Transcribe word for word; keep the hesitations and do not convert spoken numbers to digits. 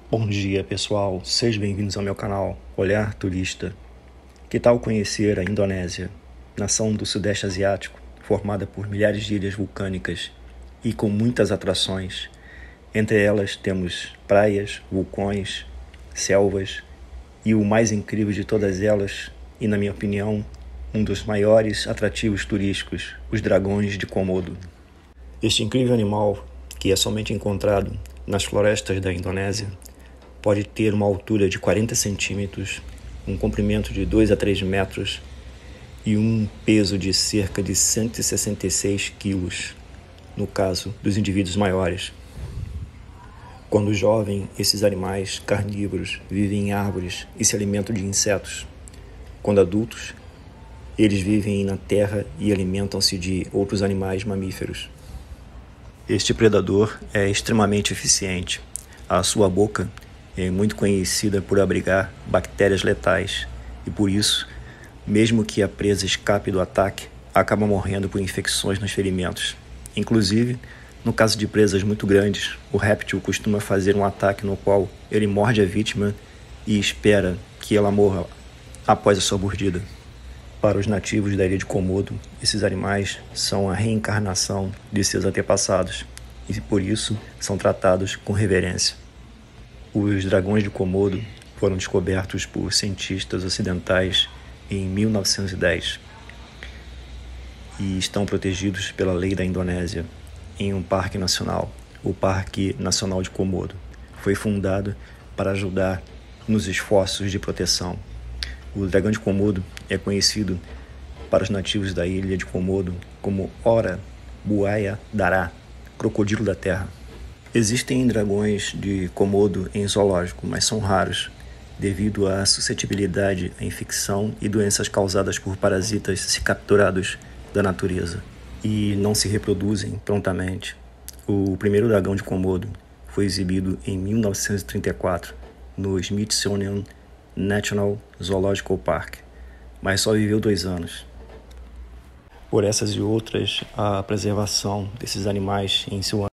Bom dia, pessoal. Sejam bem-vindos ao meu canal Olhar Turista. Que tal conhecer a Indonésia, nação do Sudeste Asiático, formada por milhares de ilhas vulcânicas e com muitas atrações. Entre elas temos praias, vulcões, selvas e o mais incrível de todas elas, e na minha opinião, um dos maiores atrativos turísticos, os dragões de Komodo. Este incrível animal, que é somente encontrado nas florestas da Indonésia, pode ter uma altura de quarenta centímetros, um comprimento de dois a três metros e um peso de cerca de cento e sessenta e seis quilos, no caso dos indivíduos maiores. Quando jovem, esses animais carnívoros vivem em árvores e se alimentam de insetos. Quando adultos, eles vivem na terra e alimentam-se de outros animais mamíferos. Este predador é extremamente eficiente. A sua boca é muito conhecida por abrigar bactérias letais e, por isso, mesmo que a presa escape do ataque, acaba morrendo por infecções nos ferimentos. Inclusive, no caso de presas muito grandes, o réptil costuma fazer um ataque no qual ele morde a vítima e espera que ela morra após a sua mordida. Para os nativos da ilha de Komodo, esses animais são a reencarnação de seus antepassados e, por isso, são tratados com reverência. Os dragões de Komodo foram descobertos por cientistas ocidentais em mil novecentos e dez e estão protegidos pela lei da Indonésia em um parque nacional, o Parque Nacional de Komodo. Foi fundado para ajudar nos esforços de proteção. O dragão de Komodo é conhecido para os nativos da ilha de Komodo como Ora Buaya Dará, crocodilo da terra. Existem dragões de Komodo em zoológico, mas são raros, devido à suscetibilidade à infecção e doenças causadas por parasitas capturados da natureza, e não se reproduzem prontamente. O primeiro dragão de Komodo foi exibido em mil novecentos e trinta e quatro no Smithsonian National Zoological Park, mas só viveu dois anos. Por essas e outras, a preservação desses animais em seu